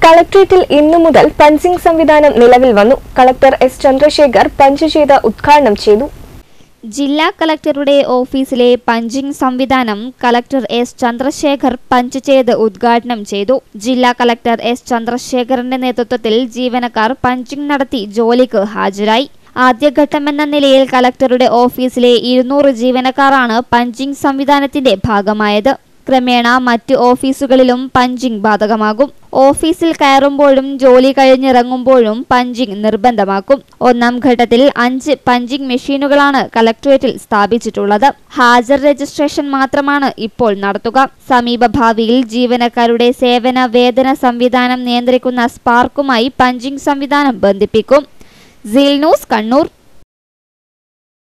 കളക്ടറേറ്റിൽ ഇന്നു മുതൽ പഞ്ചിംഗ് സംവിധാനം നിലവിൽ വന്നു. കളക്ടർ എസ് ചന്ദ്രശേഖർ പഞ്ച് ചെയ്ത് ഉദ്ഘാടനം ചെയ്തു. ജില്ലാ കളക്ടറുടെ ഓഫീസിലെ പഞ്ചിംഗ് സംവിധാനം കളക്ടർ എസ് ചന്ദ്രശേഖർ പഞ്ച് ചെയ്ത് ഉദ്ഘാടനം ചെയ്തു. ജില്ലാ കളക്ടർ എസ് ചന്ദ്രശേഖറിന്റെ നേതൃത്വത്തിൽ ജീവനക്കാർ പഞ്ചിംഗ് നടത്തി ജോലിക്ക് ഹാജരായി. ആദ്യഘട്ടമെന്ന നിലയിൽ കളക്ടറുടെ ഓഫീസിലെ 200 ജീവനക്കാരാണ് പഞ്ചിംഗ് സംവിധാനത്തിന്റെ ഭാഗമായത്. ക്രമേണ മറ്റ് ഓഫീസുകളിലും പഞ്ചിംഗ് ബാധകമാകും. ഓഫീസിൽ കയറുമ്പോഴും ജോലി കഴിഞ്ഞിറങ്ങുമ്പോഴും പഞ്ചിംഗ് നിർബന്ധമാക്കും. ഒന്നാം ഘട്ടത്തിൽ 5 പഞ്ചിംഗ് മെഷീനുകളാണ് കളക്ടറേറ്റിൽ സ്ഥാപിച്ചിട്ടുള്ളത്. ഹാജർ രജിസ്ട്രേഷൻ മാത്രമാണ് ഇപ്പോൾ നടത്തുക. സമീപഭാവിയിൽ ജീവനക്കാരുടെ സേവന വേതന സംവിധാനം നിയന്ത്രിക്കുന്ന സ്പാർക്കുമായി പഞ്ചിംഗ് സംവിധാനം ബന്ധിപ്പിക്കും. Seal news, Kannur.